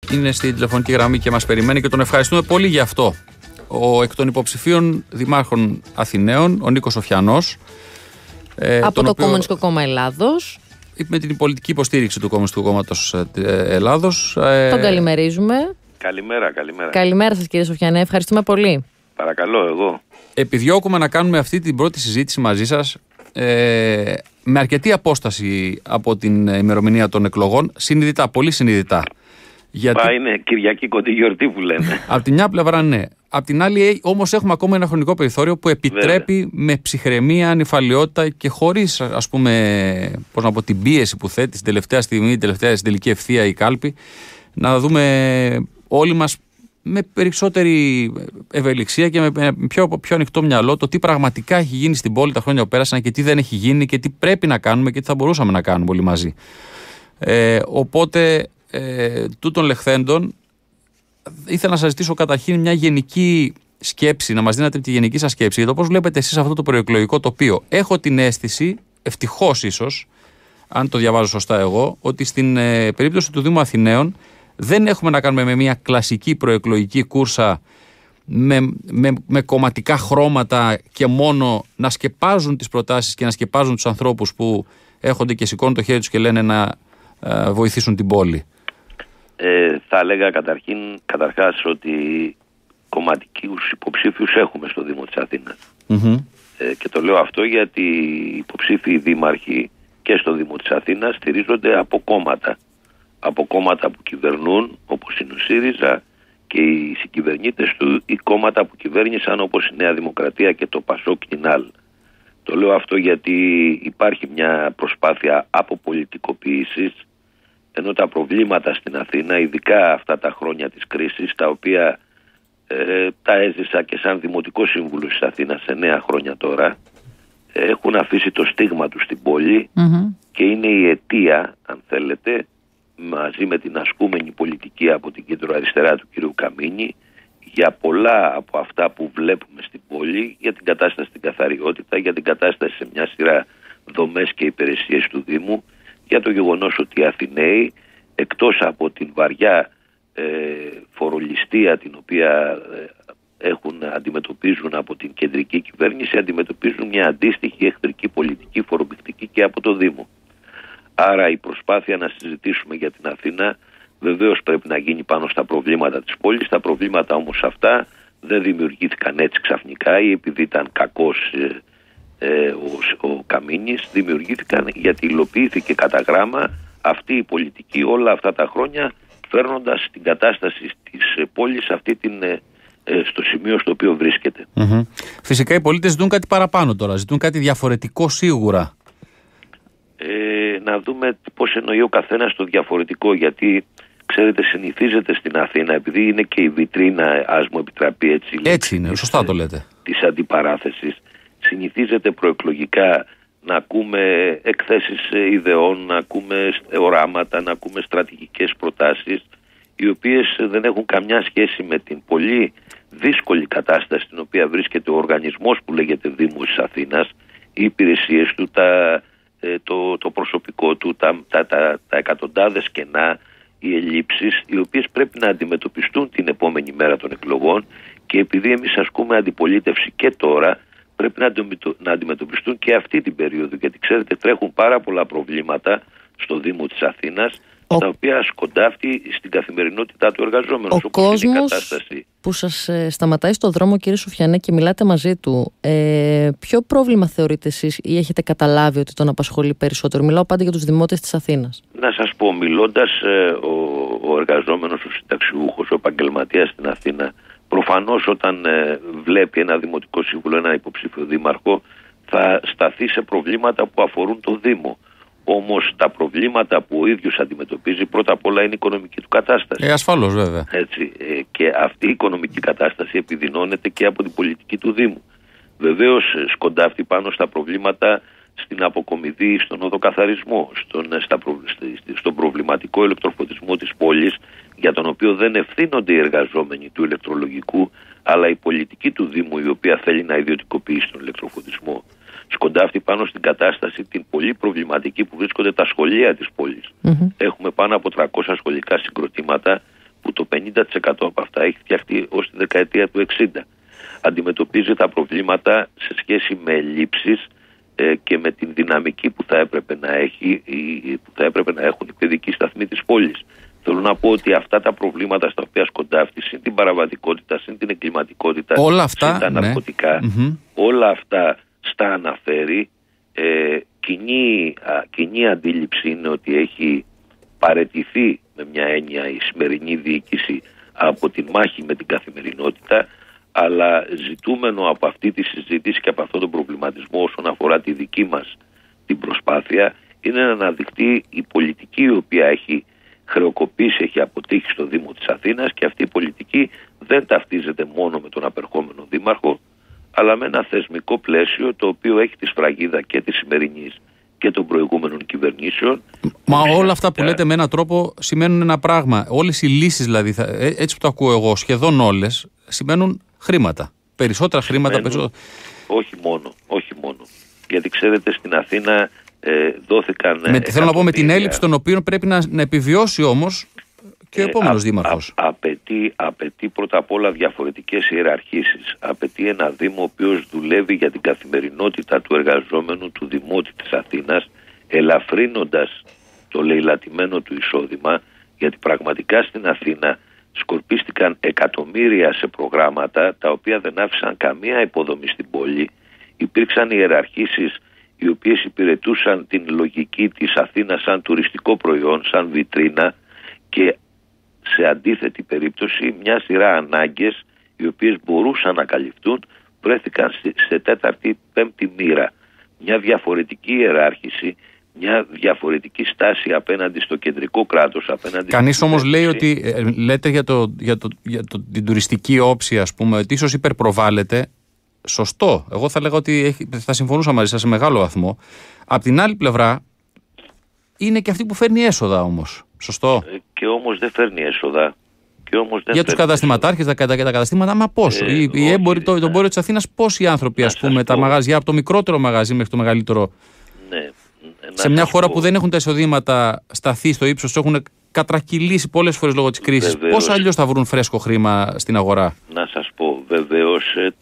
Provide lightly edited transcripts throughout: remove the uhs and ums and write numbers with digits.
είναι στη τηλεφωνική γραμμή και μας περιμένει και τον ευχαριστούμε πολύ γι' αυτό. Ο εκ των υποψηφίων δημάρχων Αθηναίων, ο Νίκος Σοφιανός. Από το Κομμουνιστικό Κόμμα Ελλάδος. Με την πολιτική υποστήριξη του Κομμουνιστικού Κόμματος Ελλάδος. Τον καλημερίζουμε. Καλημέρα. Καλημέρα σας, κύριε Σοφιανέ, ευχαριστούμε πολύ. Παρακαλώ, εγώ. Επιδιώκουμε να κάνουμε αυτή την πρώτη συζήτηση μαζί σας με αρκετή απόσταση από την ημερομηνία των εκλογών, συνειδητά, πολύ συνειδητά. Γιατί... είναι Κυριακή κοντή γιορτή που λένε. Από τη μια πλευρά ναι. Απ' την άλλη όμως έχουμε ακόμα ένα χρονικό περιθώριο που επιτρέπει με ψυχραιμία, ανυφαλιότητα και χωρίς, ας πούμε, πώς να πω, την πίεση που θέτει στην τελευταία στιγμή, στην τελική ευθεία η κάλπη, να δούμε όλοι μας με περισσότερη ευελιξία και με πιο ανοιχτό μυαλό το τι πραγματικά έχει γίνει στην πόλη τα χρόνια που πέρασαν και τι δεν έχει γίνει και τι πρέπει να κάνουμε και τι θα μπορούσαμε να κάνουμε όλοι μαζί. Οπότε, τούτων λεχθέντων, ήθελα να σας ζητήσω καταρχήν μια γενική σκέψη, να μας δίνετε τη γενική σας σκέψη για το πώς βλέπετε εσείς αυτό το προεκλογικό τοπίο. Έχω την αίσθηση, ευτυχώς ίσως, αν το διαβάζω σωστά εγώ, ότι στην περίπτωση του Δήμου Αθηναίων δεν έχουμε να κάνουμε με μια κλασική προεκλογική κούρσα με κομματικά χρώματα και μόνο να σκεπάζουν τις προτάσεις και να σκεπάζουν τους ανθρώπους που έρχονται και σηκώνουν το χέρι τους και λένε να βοηθήσουν την πόλη. Θα έλεγα καταρχάς ότι κομματικούς υποψήφιους έχουμε στο Δήμο της Αθήνας. Και το λέω αυτό γιατί οι υποψήφιοι δήμαρχοι και στο Δήμο της Αθήνας στηρίζονται από κόμματα. Από κόμματα που κυβερνούν, όπως είναι ο ΣΥΡΙΖΑ και οι συγκυβερνήτες του, ή κόμματα που κυβέρνησαν όπως η Νέα Δημοκρατία και το ΠΑΣΟΚ ΚΙΝΑΛ. Το λέω αυτό γιατί υπάρχει μια προσπάθεια αποπολιτικοποίησης, ενώ τα προβλήματα στην Αθήνα, ειδικά αυτά τα χρόνια της κρίσης, τα οποία τα έζησα και σαν Δημοτικό Σύμβουλο της Αθήνας σε 9 χρόνια τώρα, έχουν αφήσει το στίγμα τους στην πόλη και είναι η αιτία, αν θέλετε, μαζί με την ασκούμενη πολιτική από την κεντροαριστερά του κ. Καμίνη, για πολλά από αυτά που βλέπουμε στην πόλη, για την κατάσταση στην καθαριότητα, για την κατάσταση σε μια σειρά δομές και υπηρεσίες του Δήμου, για το γεγονός ότι οι Αθηναίοι, εκτός από την βαριά φορολιστία την οποία αντιμετωπίζουν από την κεντρική κυβέρνηση, αντιμετωπίζουν μια αντίστοιχη εχθρική πολιτική, φορομπηκτική και από το Δήμο. Άρα η προσπάθεια να συζητήσουμε για την Αθήνα βεβαίως πρέπει να γίνει πάνω στα προβλήματα της πόλης. Τα προβλήματα όμως αυτά δεν δημιουργήθηκαν έτσι ξαφνικά ή επειδή ήταν κακός ο Καμίνης, δημιουργήθηκαν γιατί υλοποιήθηκε κατά γράμμα αυτή η πολιτική όλα αυτά τα χρόνια, φέρνοντας την κατάσταση της πόλης στο σημείο στο οποίο βρίσκεται. Φυσικά οι πολίτες ζητούν κάτι παραπάνω τώρα, ζητούν κάτι διαφορετικό σίγουρα. Να δούμε πώς εννοεί ο καθένας το διαφορετικό, γιατί ξέρετε συνηθίζεται στην Αθήνα, επειδή είναι και η βιτρίνα, ας μου επιτραπεί έτσι είναι, σωστά το λέτε, της αντιπαράθεσης, συνηθίζεται προεκλογικά να ακούμε εκθέσεις ιδεών, να ακούμε οράματα, να ακούμε στρατηγικές προτάσεις, οι οποίες δεν έχουν καμιά σχέση με την πολύ δύσκολη κατάσταση στην οποία βρίσκεται ο οργανισμός που λέγεται Δήμος της Αθήνας, οι υπηρεσίες του, το προσωπικό του, τα εκατοντάδες κενά, οι ελλείψεις, οι οποίες πρέπει να αντιμετωπιστούν την επόμενη μέρα των εκλογών, και επειδή εμείς ασκούμε αντιπολίτευση και τώρα, πρέπει να αντιμετωπιστούν και αυτή την περίοδο, γιατί ξέρετε τρέχουν πάρα πολλά προβλήματα στο Δήμο της Αθήνας, τα οποία σκοντάφτει στην καθημερινότητά του εργαζόμενου. Ο κόσμος που σας σταματάει στο δρόμο, κύριε Σοφιανέ, και μιλάτε μαζί του, ποιο πρόβλημα θεωρείτε εσείς ή έχετε καταλάβει ότι τον απασχολεί περισσότερο? Μιλάω πάντα για τους δημότες της Αθήνας. Να σας πω, μιλώντας ο εργαζόμενος, ο συνταξιούχος, ο επαγγελματίας στην Αθήνα, προφανώς όταν βλέπει ένα δημοτικό σύμβουλο, ένα υποψήφιο δήμαρχο, θα σταθεί σε προβλήματα που αφορούν το Δήμο. Όμως τα προβλήματα που ο ίδιος αντιμετωπίζει πρώτα απ' όλα είναι η οικονομική του κατάσταση. Ασφαλώς βέβαια. Έτσι, και αυτή η οικονομική κατάσταση επιδεινώνεται και από την πολιτική του Δήμου. Βεβαίως σκοντάφτει πάνω στα προβλήματα στην αποκομιδή, στον οδοκαθαρισμό, στον προβληματικό ηλεκτροφωτισμό της πόλης, για τον οποίο δεν ευθύνονται οι εργαζόμενοι του ηλεκτρολογικού, αλλά η πολιτική του Δήμου, η οποία θέλει να ιδιωτικοποιήσει τον ηλεκτροφωτισμό. Σκοντάφτει πάνω στην κατάσταση την πολύ προβληματική που βρίσκονται τα σχολεία της πόλης. Έχουμε πάνω από 300 σχολικά συγκροτήματα που το 50% από αυτά έχει φτιαχτεί ως τη δεκαετία του 60. Αντιμετωπίζει τα προβλήματα σε σχέση με ελλείψεις και με την δυναμική που θα έπρεπε να έχει που θα έπρεπε να έχουν οι παιδικοί σταθμοί της πόλης. Θέλω να πω ότι αυτά τα προβλήματα στα οποία σκοντάφτει, συν την παραβατικότητα, συν την εγκληματικότητα, όλα αυτά, συν τα ναρκωτικά, όλα αυτά στα αναφέρει. Κοινή αντίληψη είναι ότι έχει παραιτηθεί με μια έννοια η σημερινή διοίκηση από τη μάχη με την καθημερινότητα, αλλά ζητούμενο από αυτή τη συζήτηση και από αυτόν τον προβληματισμό όσον αφορά τη δική μας την προσπάθεια είναι να αναδειχτεί η πολιτική η οποία έχει χρεοκοπήσει, έχει αποτύχει στο Δήμο της Αθήνας, και αυτή η πολιτική δεν ταυτίζεται μόνο με τον απερχόμενο δήμαρχο, αλλά με ένα θεσμικό πλαίσιο το οποίο έχει τη σφραγίδα και της σημερινής και των προηγούμενων κυβερνήσεων. Μα όλα αυτά που λέτε με έναν τρόπο σημαίνουν ένα πράγμα. Όλες οι λύσεις, δηλαδή, έτσι που το ακούω εγώ, σχεδόν όλες, σημαίνουν χρήματα. Περισσότερα χρήματα. Όχι μόνο. Γιατί ξέρετε, στην Αθήνα δόθηκαν. Θέλω να πω με την έλλειψη των οποίων πρέπει να επιβιώσει όμως και ο επόμενος δήμαρχος. Απαιτεί πρώτα απ' όλα διαφορετικές ιεραρχήσεις. Απαιτεί ένα Δήμο ο οποίος δουλεύει για την καθημερινότητα του εργαζόμενου, του δημότη της Αθήνας, ελαφρύνοντας το λεηλατημένο του εισόδημα, γιατί πραγματικά στην Αθήνα σκορπίστηκαν εκατομμύρια σε προγράμματα τα οποία δεν άφησαν καμία υποδομή στην πόλη. Υπήρξαν ιεραρχήσεις οι οποίες υπηρετούσαν την λογική της Αθήνας σαν τουριστικό προϊόν, σαν βιτρίνα, και σε αντίθετη περίπτωση μια σειρά ανάγκες οι οποίες μπορούσαν να καλυφθούν βρέθηκαν σε τέταρτη, πέμπτη μοίρα. Μια διαφορετική ιεράρχηση, μια διαφορετική στάση απέναντι στο κεντρικό κράτος. Κανείς όμως λέει ότι, λέτε για την τουριστική όψη, ας πούμε, ότι ίσως υπερπροβάλλεται. Σωστό. Εγώ θα λέγα ότι θα συμφωνούσα μαζί σας σε μεγάλο βαθμό. Απ' την άλλη πλευρά, είναι και αυτή που φέρνει έσοδα όμως. Σωστό. Και όμως δεν φέρνει έσοδα. Για τους καταστηματάρχες, τα καταστήματα, μα πώς. Οι έμποροι, το εμπόριο της Αθήνας, πόσοι άνθρωποι, ας πούμε, τα μαγαζιά, από το μικρότερο μαγαζί μέχρι το μεγαλύτερο. Ναι. Σε μια χώρα που δεν έχουν τα εισοδήματα σταθεί στο ύψος, έχουν κατρακυλήσει πολλές φορές λόγω της κρίσης. Πώς αλλιώς θα βρουν φρέσκο χρήμα στην αγορά? Να σας πω, βεβαίως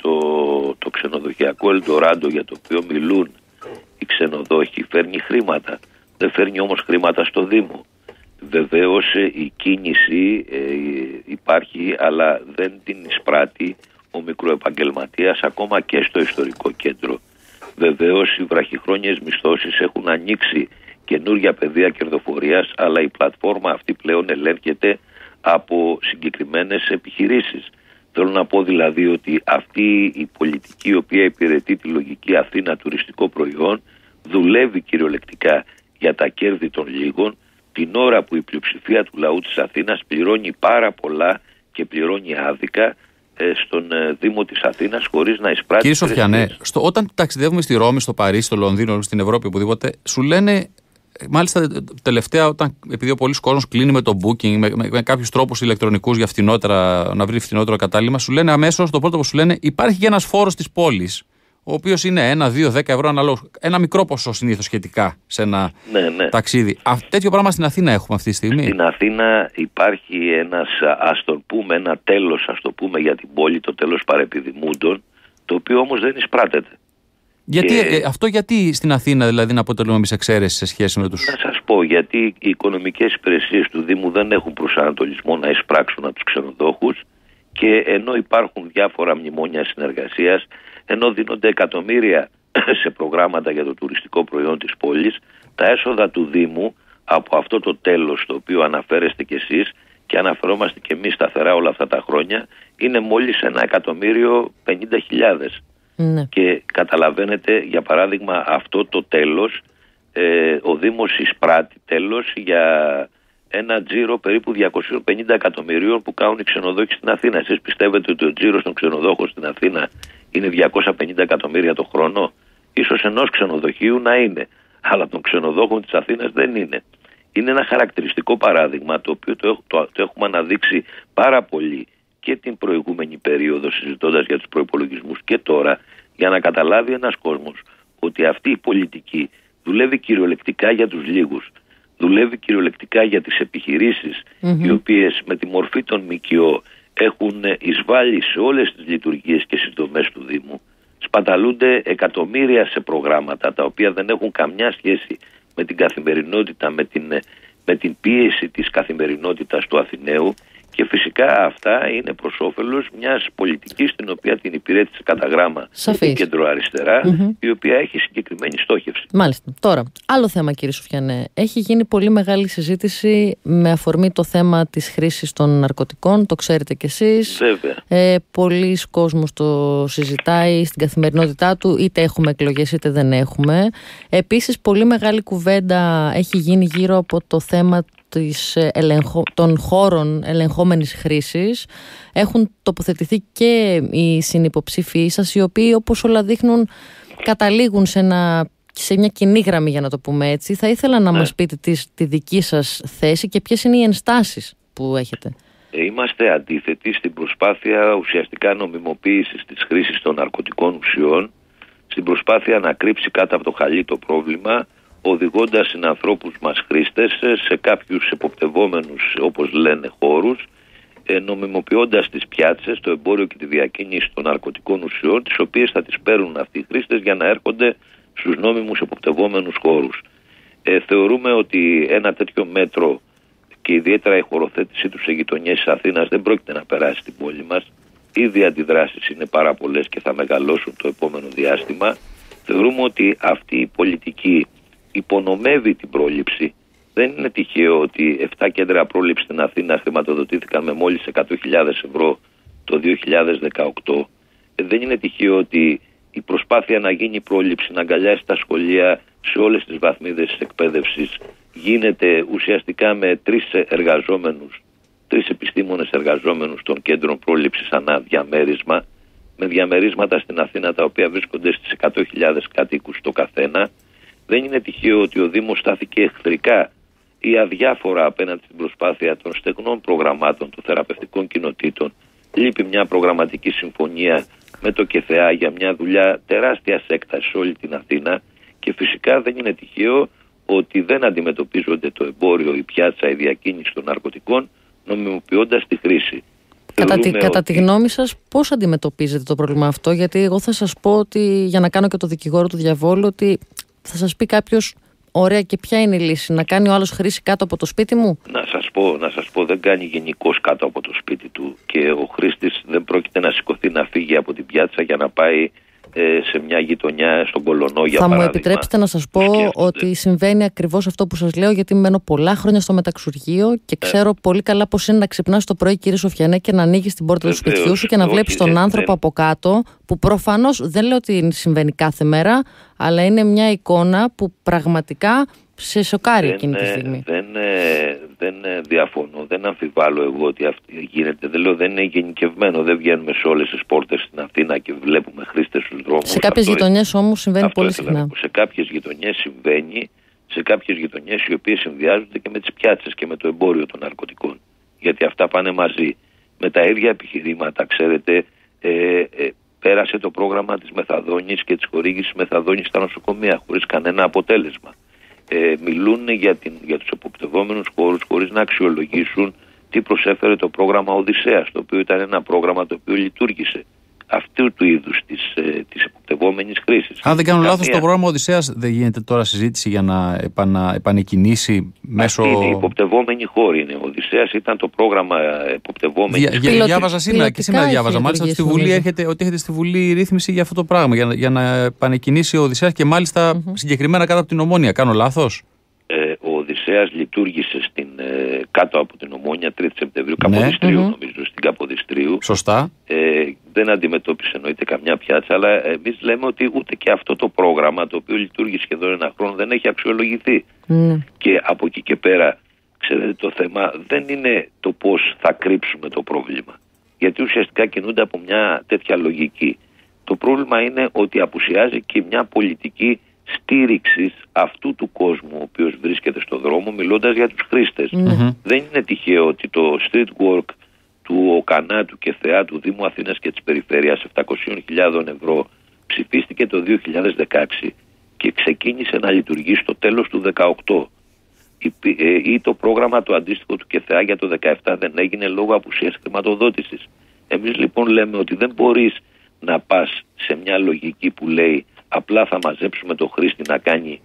το ξενοδοχειακό Ελντοράντο για το οποίο μιλούν οι ξενοδόχοι φέρνει χρήματα. Δεν φέρνει όμως χρήματα στο Δήμο. Βεβαίως η κίνηση υπάρχει, αλλά δεν την εισπράττει ο μικροεπαγγελματίας ακόμα και στο ιστορικό κέντρο. Βεβαίως οι βραχυχρόνιες μισθώσεις έχουν ανοίξει καινούργια πεδία κερδοφορίας, αλλά η πλατφόρμα αυτή πλέον ελέγχεται από συγκεκριμένες επιχειρήσεις. Θέλω να πω δηλαδή ότι αυτή η πολιτική η οποία υπηρετεί τη λογική Αθήνα τουριστικό προϊόν δουλεύει κυριολεκτικά για τα κέρδη των λίγων, την ώρα που η πλειοψηφία του λαού της Αθήνας πληρώνει πάρα πολλά και πληρώνει άδικα στον Δήμο της Αθήνας χωρίς να εισπράττει. Κύριε Σοφιανέ, όταν ταξιδεύουμε στη Ρώμη, στο Παρίσι, στο Λονδίνο, στην Ευρώπη, οπουδήποτε, σου λένε, μάλιστα τελευταία, επειδή ο πολλής κόσμος κλείνει με το booking, με κάποιους τρόπους ηλεκτρονικούς για να βρει φθηνότερο κατάλημα, σου λένε αμέσως, το πρώτο που σου λένε, υπάρχει και ένας φόρος της πόλης, ο οποίος είναι 1, 2, 10 ευρώ αναλόγως. Ένα μικρό ποσό συνήθως σχετικά σε ένα ταξίδι. Τέτοιο πράγμα στην Αθήνα έχουμε αυτή τη στιγμή. Στην Αθήνα υπάρχει ένας, ένα τέλος, ας το πούμε, για την πόλη, το τέλος παρεπιδημούντων, το οποίο όμως δεν εισπράττεται. Γιατί στην Αθήνα δηλαδή να αποτελούμε εμείς εξαίρεση σε σχέση με τους... Να σας πω, γιατί οι οικονομικές υπηρεσίες του Δήμου δεν έχουν προσανατολισμό να εισπράξουν από τους ξενοδόχους, και ενώ υπάρχουν διάφορα μνημόνια συνεργασίας, ενώ δίνονται εκατομμύρια σε προγράμματα για το τουριστικό προϊόν της πόλης, τα έσοδα του Δήμου από αυτό το τέλος το οποίο αναφέρεστε κι εσείς και αναφερόμαστε κι εμείς σταθερά όλα αυτά τα χρόνια, είναι μόλις 1.050.000. Ναι. Και καταλαβαίνετε, για παράδειγμα, αυτό το τέλος, ο Δήμος εισπράττει τέλος για ένα τζίρο περίπου 250 εκατομμυρίων που κάνουν οι ξενοδόχοι στην Αθήνα. Εσείς πιστεύετε ότι ο τζίρος των ξενοδόχων στην Αθήνα είναι 250 εκατομμύρια το χρόνο? Ίσως ενός ξενοδοχείου να είναι, αλλά των ξενοδόχων της Αθήνας δεν είναι. Είναι ένα χαρακτηριστικό παράδειγμα το οποίο το έχουμε αναδείξει πάρα πολύ και την προηγούμενη περίοδο συζητώντας για τους προϋπολογισμούς και τώρα, για να καταλάβει ένας κόσμος ότι αυτή η πολιτική δουλεύει κυριολεκτικά για τους λίγους. δουλεύει κυριολεκτικά για τις επιχειρήσεις, οι οποίες με τη μορφή των ΜΚΟ έχουν εισβάλει σε όλες τις λειτουργίες και στις δομές του Δήμου. Σπαταλούνται εκατομμύρια σε προγράμματα τα οποία δεν έχουν καμιά σχέση με την καθημερινότητα, με την πίεση της καθημερινότητας του Αθηναίου, και φυσικά αυτά είναι προς όφελος μιας πολιτικής την οποία την υπηρέτησε κατά γράμμα η κεντροαριστερά, η οποία έχει συγκεκριμένη στόχευση. Μάλιστα. Τώρα, άλλο θέμα, κύριε Σουφιανέ. Έχει γίνει πολύ μεγάλη συζήτηση με αφορμή το θέμα της χρήσης των ναρκωτικών, το ξέρετε κι εσείς. Βέβαια. Πολλοί κόσμος το συζητάει στην καθημερινότητά του, είτε έχουμε εκλογές είτε δεν έχουμε. Επίσης, πολύ μεγάλη κουβέντα έχει γίνει γύρω από το θέμα των χώρων ελεγχόμενης χρήσης. Έχουν τοποθετηθεί και οι συνυποψήφοι σας, οι οποίοι, όπως όλα δείχνουν, καταλήγουν σε μια κοινή γραμμή, για να το πούμε έτσι. Θα ήθελα να μας πείτε τη δική σας θέση και ποιες είναι οι ενστάσεις που έχετε. Είμαστε αντίθετοι στην προσπάθεια ουσιαστικά νομιμοποίησης της χρήσης των ναρκωτικών ουσιών, στην προσπάθεια να κρύψει κάτω από το χαλί το πρόβλημα, οδηγώντας συνανθρώπους μας χρήστες σε κάποιους εποπτευόμενους, όπως λένε, χώρους, νομιμοποιώντας τις πιάτσες, το εμπόριο και τη διακίνηση των ναρκωτικών ουσιών, τις οποίες θα τις παίρνουν αυτοί οι χρήστες για να έρχονται στους νόμιμους εποπτευόμενους χώρους. Θεωρούμε ότι ένα τέτοιο μέτρο, και ιδιαίτερα η χωροθέτησή του σε γειτονιές της Αθήνας, δεν πρόκειται να περάσει στην πόλη μας. Ήδη αντιδράσεις είναι πάρα πολλές και θα μεγαλώσουν το επόμενο διάστημα. Θεωρούμε ότι αυτή η πολιτική υπονομεύει την πρόληψη. Δεν είναι τυχαίο ότι 7 κέντρα πρόληψη στην Αθήνα χρηματοδοτήθηκαν με μόλις 100.000 ευρώ το 2018. Δεν είναι τυχαίο ότι η προσπάθεια να γίνει πρόληψη, να αγκαλιάσει τα σχολεία σε όλες τις βαθμίδες της εκπαίδευσης, γίνεται ουσιαστικά με 3 επιστήμονες εργαζόμενους των κέντρων πρόληψης ανά διαμέρισμα, με διαμερίσματα στην Αθήνα τα οποία βρίσκονται στις 100.000 κατοίκους το καθένα. Δεν είναι τυχαίο ότι ο Δήμος στάθηκε εχθρικά ή αδιάφορα απέναντι στην προσπάθεια των στεγνών προγραμμάτων των θεραπευτικών κοινοτήτων. Λείπει μια προγραμματική συμφωνία με το ΚΕΘΕΑ για μια δουλειά τεράστιας έκτασης σε όλη την Αθήνα, και φυσικά δεν είναι τυχαίο ότι δεν αντιμετωπίζονται το εμπόριο, η πιάτσα, η διακίνηση των ναρκωτικών, νομιμοποιώντας τη χρήση. Κατά τη γνώμη σας, πώς αντιμετωπίζετε το πρόβλημα αυτό? Γιατί εγώ θα σας πω ότι, για να κάνω και το δικηγόρο του διαβόλου, ότι θα σας πει κάποιος, ωραία, και ποια είναι η λύση, να κάνει ο άλλος χρήση κάτω από το σπίτι μου? Να σας πω, δεν κάνει γενικώς κάτω από το σπίτι του, και ο χρήστης δεν πρόκειται να σηκωθεί να φύγει από την πιάτσα για να πάει σε μια γειτονιά στον Κολονό, για παράδειγμα. Θα μου επιτρέψετε να σας πω ότι συμβαίνει ακριβώς αυτό που σας λέω, γιατί μένω πολλά χρόνια στο μεταξουργείο και ξέρω πολύ καλά πώς είναι να ξυπνάς το πρωί, κύριε Σοφιανέ, και να ανοίγεις την πόρτα του σπιτιού σου και να βλέπεις τον άνθρωπο από κάτω, που προφανώς δεν λέω ότι συμβαίνει κάθε μέρα, αλλά είναι μια εικόνα που πραγματικά σε σοκάρει εκείνη τη στιγμή. Δεν διαφωνώ, δεν αμφιβάλλω εγώ ότι γίνεται. Δεν λέω, δεν είναι γενικευμένο. Δεν βγαίνουμε σε όλες τις πόρτες στην Αθήνα και βλέπουμε χρήστες στους δρόμους. Σε κάποιες γειτονιές όμως συμβαίνει πολύ συχνά. Σε κάποιες γειτονιές συμβαίνει, σε κάποιες γειτονιές οι οποίες συνδυάζονται και με τις πιάτσες και με το εμπόριο των ναρκωτικών. Γιατί αυτά πάνε μαζί. Με τα ίδια επιχειρήματα, ξέρετε, πέρασε το πρόγραμμα της μεθαδόνης και της χορήγησης μεθαδόνης στα νοσοκομεία χωρίς κανένα αποτέλεσμα. Μιλούν για τους εποπτευόμενους χώρους χωρίς να αξιολογήσουν τι προσέφερε το πρόγραμμα Οδυσσέας, το οποίο ήταν ένα πρόγραμμα το οποίο λειτουργήσε αυτού του είδους της εποπτευόμενης χρήσης. Αν δεν κάνω λάθος, το πρόγραμμα Οδυσσέας δεν γίνεται τώρα συζήτηση για να επανεκκινήσει μέσω... Αυτή είναι η υποπτευόμενη χώρη. Ο Οδυσσέας ήταν το πρόγραμμα εποπτευόμενης χρήσης. Διάβαζα σήμερα και σήμερα διάβαζα μάλιστα ότι έρχεται στη Βουλή ρύθμιση για αυτό το πράγμα, για να επανεκκινήσει ο Οδυσσέας, και μάλιστα συγκεκριμένα κάτω από την Ομόνια. Κάνω λάθος? Ο Οδυσσέας λειτουργήσε κάτω από την Ομόνια 3 Σεπτεμβρίου, Καποδιστρίου, νομίζω, στην Καποδιστρίου. Σωστά. Δεν αντιμετώπισε εννοείται καμιά πιάτσα, αλλά εμείς λέμε ότι ούτε και αυτό το πρόγραμμα, το οποίο λειτουργεί σχεδόν ένα χρόνο, δεν έχει αξιολογηθεί. Και από εκεί και πέρα, ξέρετε, το θέμα δεν είναι το πώς θα κρύψουμε το πρόβλημα. Γιατί ουσιαστικά κινούνται από μια τέτοια λογική. Το πρόβλημα είναι ότι απουσιάζει και μια πολιτική στήριξης αυτού του κόσμου ο οποίος βρίσκεται στον δρόμο, μιλώντας για τους χρήστες. Δεν είναι τυχαίο ότι το street work του ΟΚΑΝΑ, του ΚΕΘΕΑ, του Δήμου Αθήνας και της Περιφέρειας 700.000 ευρώ ψηφίστηκε το 2016 και ξεκίνησε να λειτουργεί στο τέλος του 2018. ή το πρόγραμμα το αντίστοιχο του ΚΕΘΕΑ για το 2017 δεν έγινε λόγω απουσίας χρηματοδότησης. Εμείς λοιπόν λέμε ότι δεν μπορείς να πας σε μια λογική που λέει απλά θα μαζέψουμε το χρήστη να κάνει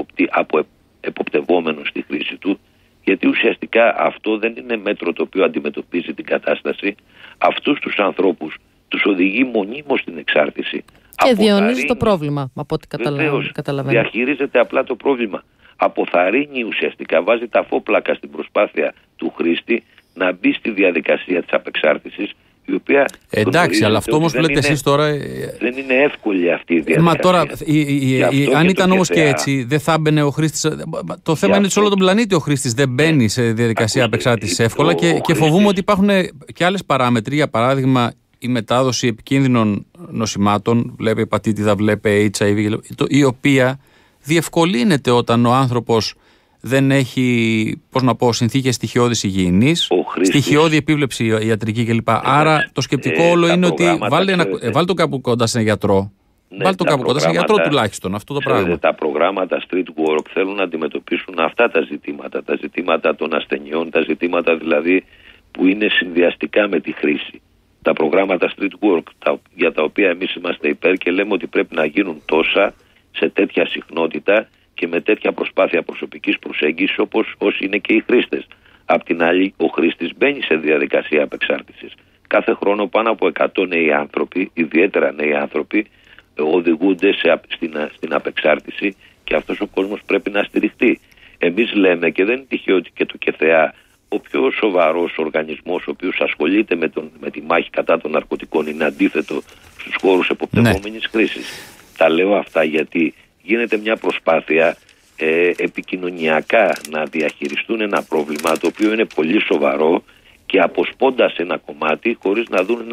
εποπτευόμενο στη χρήση του, γιατί ουσιαστικά αυτό δεν είναι μέτρο το οποίο αντιμετωπίζει την κατάσταση. Αυτούς τους ανθρώπους τους οδηγεί μονίμως στην εξάρτηση. Και διαιωνίζει το πρόβλημα, από ό,τι καταλαβαίνω. Διαχειρίζεται απλά το πρόβλημα. Αποθαρρύνει ουσιαστικά, βάζει τα φόπλακα στην προσπάθεια του χρήστη να μπει στη διαδικασία της απεξάρτησης, η οποία. Εντάξει, αλλά αυτό όμως που λέτε εσείς τώρα. Δεν είναι εύκολη αυτή η διαδικασία. Μα τώρα, αν ήταν όμως και έτσι, δεν θα μπαινε ο χρήστης. Το θέμα είναι ότι σε όλο τον πλανήτη ο χρήστης δεν μπαίνει σε διαδικασία απεξάρτησης εύκολα και φοβούμαι ότι υπάρχουν και άλλες παράμετροι. Για παράδειγμα, η μετάδοση επικίνδυνων νοσημάτων, βλέπε υπατήτηδα, βλέπε HIV, η οποία διευκολύνεται όταν ο άνθρωπος δεν έχει, συνθήκες στοιχειώδης υγιεινής, στοιχειώδη επίβλεψη ιατρική κλπ. Άρα το σκεπτικό όλο είναι ότι βάλτε το κάπου κοντά σε ένα γιατρό. Βάλτε το κάπου κοντά σε ένα γιατρό τουλάχιστον, αυτό το πράγμα. Τα προγράμματα street work θέλουν να αντιμετωπίσουν αυτά τα ζητήματα. Τα ζητήματα των ασθενειών, τα ζητήματα δηλαδή που είναι συνδυαστικά με τη χρήση. Τα προγράμματα street work για τα οποία εμείς είμαστε υπέρ και λέμε ότι πρέπει να γίνουν τόσα σε τέτοια συχνότητα και με τέτοια προσπάθεια προσωπικής προσέγγισης όπως όσοι είναι και οι χρήστες. Απ' την άλλη, ο χρήστης μπαίνει σε διαδικασία απεξάρτησης. Κάθε χρόνο πάνω από 100 νέοι άνθρωποι, ιδιαίτερα νέοι άνθρωποι, οδηγούνται στην απεξάρτηση και αυτός ο κόσμος πρέπει να στηριχτεί. Εμείς λέμε, και δεν είναι τυχαίο ότι και το ΚΕΘΕΑ, ο πιο σοβαρός οργανισμός ο οποίος ασχολείται με τη μάχη κατά των ναρκωτικών, είναι αντίθετο στους χώρους εποπτευόμενης χρήσης. Τα λέω αυτά γιατί γίνεται μια προσπάθεια επικοινωνιακά να διαχειριστούν ένα πρόβλημα το οποίο είναι πολύ σοβαρό και αποσπώντας ένα κομμάτι χωρίς να δουν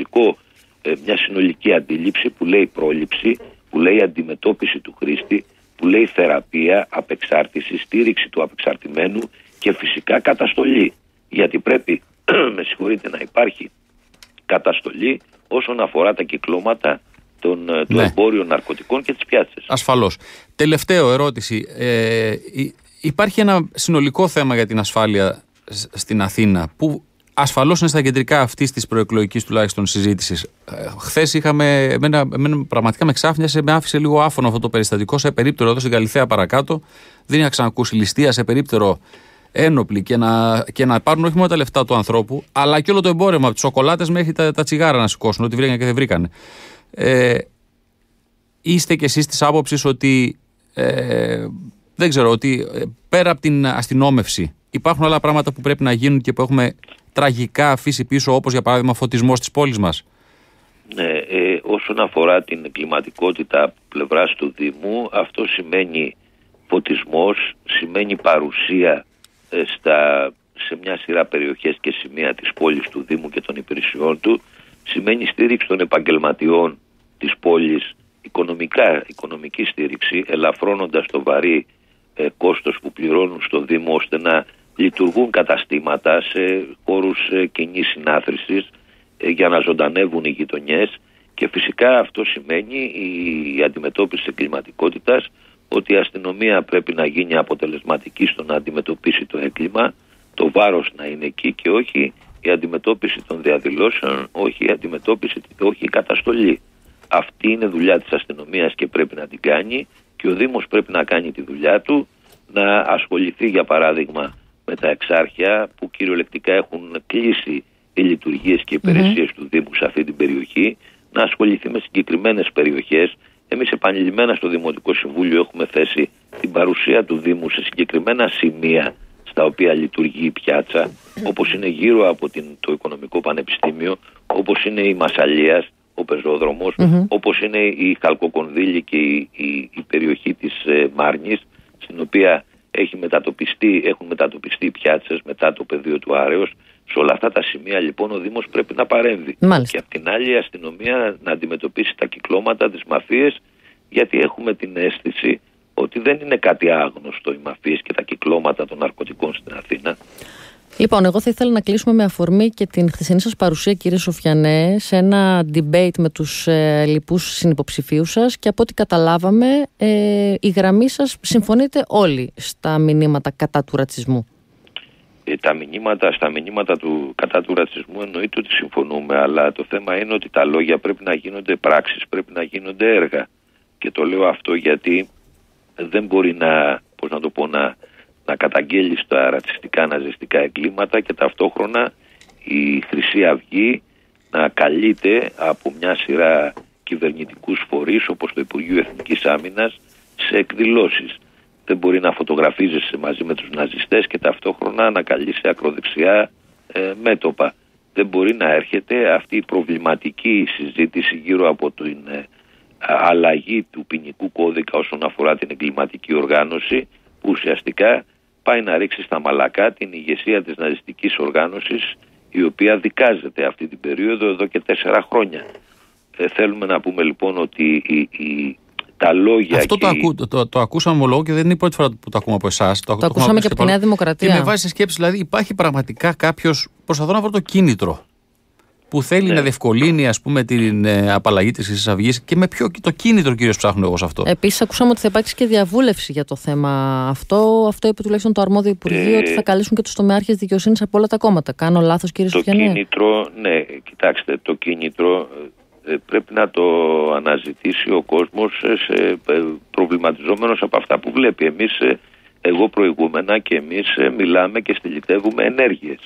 μια συνολική αντίληψη που λέει πρόληψη, που λέει αντιμετώπιση του χρήστη, που λέει θεραπεία, απεξάρτηση, στήριξη του απεξαρτημένου και φυσικά καταστολή. Γιατί πρέπει, να υπάρχει καταστολή όσον αφορά τα κυκλώματα του εμπόριου ναρκωτικών και τις πιάτσες. Ασφαλώς. Τελευταίο ερώτηση. Υπάρχει ένα συνολικό θέμα για την ασφάλεια στην Αθήνα που ασφαλώς είναι στα κεντρικά αυτής της προεκλογικής τουλάχιστον συζήτησης. Χθες πραγματικά με ξάφνιασε, με άφησε λίγο άφωνο αυτό το περιστατικό σε περίπτερο εδώ στην Καλιθέα παρακάτω. Δεν είχα ξανακούσει ληστεία σε περίπτερο ένοπλοι και να πάρουν όχι μόνο τα λεφτά του ανθρώπου, αλλά και όλο το εμπόρευμα, από τις σοκολάτες μέχρι τα τσιγάρα να σηκώσουν, ό,τι βρήκαν και δεν βρήκανε. Είστε κι εσείς της άποψης ότι δεν ξέρω, ότι πέρα από την αστυνόμευση υπάρχουν άλλα πράγματα που πρέπει να γίνουν και που έχουμε τραγικά αφήσει πίσω, όπως για παράδειγμα φωτισμός της πόλης μας? Ναι, όσον αφορά την εγκληματικότητα πλευράς του Δήμου, αυτό σημαίνει φωτισμός, σημαίνει παρουσία σε μια σειρά περιοχές και σημεία της πόλης του Δήμου και των υπηρεσιών του, σημαίνει στήριξη των επαγγελματιών της πόλης, οικονομική στήριξη, ελαφρώνοντας το βαρύ κόστος που πληρώνουν στο Δήμο ώστε να λειτουργούν καταστήματα σε χώρους κοινής συνάθρησης για να ζωντανεύουν οι γειτονιές, και φυσικά αυτό σημαίνει η αντιμετώπιση της εγκληματικότητας, ότι η αστυνομία πρέπει να γίνει αποτελεσματική στο να αντιμετωπίσει το έγκλημα, το βάρος να είναι εκεί και όχι η αντιμετώπιση των διαδηλώσεων, όχι η καταστολή. Αυτή είναι δουλειά της αστυνομίας και πρέπει να την κάνει, και ο Δήμος πρέπει να κάνει τη δουλειά του, να ασχοληθεί για παράδειγμα με τα εξάρχεια που κυριολεκτικά έχουν κλείσει οι λειτουργίες και οι υπηρεσίες του Δήμου σε αυτή την περιοχή, να ασχοληθεί με συγκεκριμένες περιοχές. Εμείς επανειλημμένα στο Δημοτικό Συμβούλιο έχουμε θέσει την παρουσία του Δήμου σε συγκεκριμένα σημεία στα οποία λειτουργεί η πιάτσα, όπως είναι γύρω από το Οικονομικό Πανεπιστήμιο, όπως είναι η Μασσαλίας, ο πεζόδρομος, όπως είναι η Χαλκοκονδύλη και η περιοχή της Μάρνης, στην οποία έχουν μετατοπιστεί πιάτσες μετά το πεδίο του Άρεως. Σε όλα αυτά τα σημεία λοιπόν ο Δήμος πρέπει να παρέμβει. Μάλιστα. Και απ' την άλλη η αστυνομία να αντιμετωπίσει τα κυκλώματα, τις μαφίες, γιατί έχουμε την αίσθηση ότι δεν είναι κάτι άγνωστο οι μαφίες και τα κυκλώματα των ναρκωτικών στην Αθήνα. Λοιπόν, εγώ θα ήθελα να κλείσουμε με αφορμή και την χθεσινή σας παρουσία, κύριε Σοφιανέ, σε ένα debate με τους λοιπούς συνυποψηφίους σας, και από ό,τι καταλάβαμε η γραμμή σας συμφωνείτε όλοι στα μηνύματα κατά του ρατσισμού. Στα μηνύματα κατά του ρατσισμού εννοείται ότι συμφωνούμε, αλλά το θέμα είναι ότι τα λόγια πρέπει να γίνονται πράξεις, πρέπει να έργα. Και το λέω αυτό γιατί δεν μπορεί να καταγγέλεις τα ρατσιστικά ναζιστικά εγκλήματα και ταυτόχρονα η Χρυσή Αυγή να καλείται από μια σειρά κυβερνητικούς φορείς όπως το Υπουργείο Εθνικής Άμυνας σε εκδηλώσεις. Δεν μπορεί να φωτογραφίζεσαι μαζί με τους ναζιστές και ταυτόχρονα να καλείσαι ακροδεξιά μέτωπα. Δεν μπορεί να έρχεται αυτή η προβληματική συζήτηση γύρω από την αλλαγή του ποινικού κώδικα όσον αφορά την εγκληματική οργάνωση, που ουσιαστικά πάει να ρίξει στα μαλακά την ηγεσία της ναζιστικής οργάνωσης, η οποία δικάζεται αυτή την περίοδο εδώ και 4 χρόνια. Θέλουμε να πούμε λοιπόν ότι τα λόγια. Αυτό το ακούσαμε ομολογώ και δεν είναι η πρώτη φορά που το ακούμε από εσάς. Το ακούσαμε και από τη Νέα Δημοκρατία. Και με βάση σκέψη, δηλαδή, υπάρχει πραγματικά κάποιος. Προσπαθώ να βρω το κίνητρο που θέλει να διευκολύνει, ας πούμε, την απαλλαγή της Χρυσής Αυγής, και με ποιο το κίνητρο κυρίως ψάχνω εγώ σε αυτό. Επίσης, ακούσαμε ότι θα υπάρξει και διαβούλευση για το θέμα αυτό. Αυτό είπε τουλάχιστον το αρμόδιο Υπουργείο, ότι θα καλέσουν και τους τομεάρχες δικαιοσύνης από όλα τα κόμματα. Κάνω λάθος, κύριε Σοφιανέ? Το κίνητρο, ναι, κοιτάξτε, το κίνητρο πρέπει να το αναζητήσει ο κόσμος προβληματιζόμενος από αυτά που βλέπει. Εγώ προηγούμενα και εμείς μιλάμε και στυλιτεύουμε ενέργειες.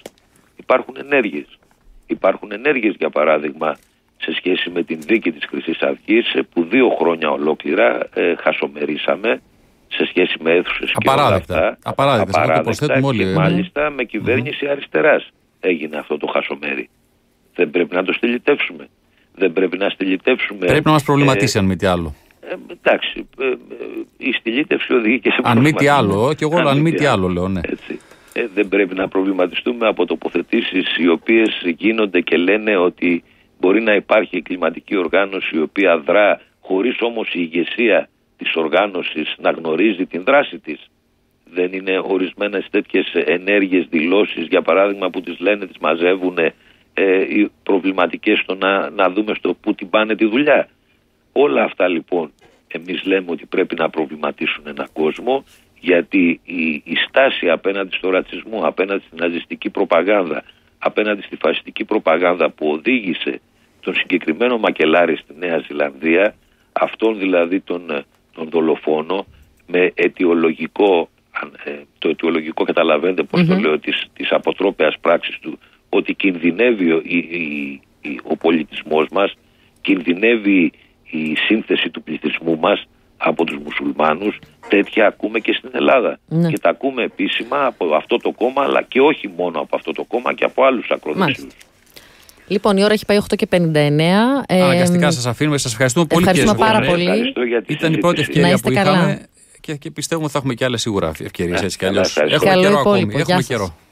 Υπάρχουν ενέργειες, για παράδειγμα, σε σχέση με την δίκη της Χρυσής Αυγής, που 2 χρόνια ολόκληρα χασομερίσαμε σε σχέση με αίθουσες και όλα αυτά. Απαράδεκτα, και μάλιστα με κυβέρνηση αριστεράς έγινε αυτό το χασομέρι. Δεν πρέπει να το στυλιτεύσουμε. Δεν πρέπει να στυλιτεύσουμε. Πρέπει να μας προβληματίσει, αν μη τι άλλο. Εντάξει, η στυλίτευση οδηγεί και σε προβληματισμό. Αν μη τι άλλο, και εγώ αν μη τι άλλο λέω, ναι. Έτσι. Δεν πρέπει να προβληματιστούμε από τοποθετήσεις οι οποίες γίνονται και λένε ότι μπορεί να υπάρχει εγκληματική οργάνωση η οποία δρά, χωρίς όμως η ηγεσία της οργάνωσης να γνωρίζει την δράση της. Δεν είναι ορισμένες τέτοιες ενέργειες, δηλώσεις, για παράδειγμα, που τις λένε, τις μαζεύουν οι προβληματικές στο να δούμε στο πού την πάνε τη δουλειά. Όλα αυτά λοιπόν εμείς λέμε ότι πρέπει να προβληματίσουν έναν κόσμο, γιατί η στάση απέναντι στο ρατσισμό, απέναντι στην ναζιστική προπαγάνδα, απέναντι στη φασιστική προπαγάνδα που οδήγησε τον συγκεκριμένο μακελάρη στη Νέα Ζηλανδία, αυτόν δηλαδή τον δολοφόνο, με αιτιολογικό, το αιτιολογικό καταλαβαίνετε πώς το λέω, της αποτρόπαιας πράξης του, ότι κινδυνεύει ο πολιτισμός μας, κινδυνεύει η σύνθεση του πληθυσμού μας από τους μουσουλμάνους. Τέτοια ακούμε και στην Ελλάδα. Ναι. Και τα ακούμε επίσημα από αυτό το κόμμα, αλλά και όχι μόνο από αυτό το κόμμα, και από άλλους ακροδεξιούς. Λοιπόν, η ώρα έχει πάει 8:59. Αναγκαστικά σας αφήνουμε. Σας ευχαριστούμε πολύ, κύριε Σοφιανέ. Πάρα πολύ. Ήταν η πρώτη ευκαιρία που είχαμε και πιστεύουμε ότι θα έχουμε και άλλες σίγουρα ευκαιρίες, έτσι κι αλλιώς. Έχουμε καιρό ακόμη.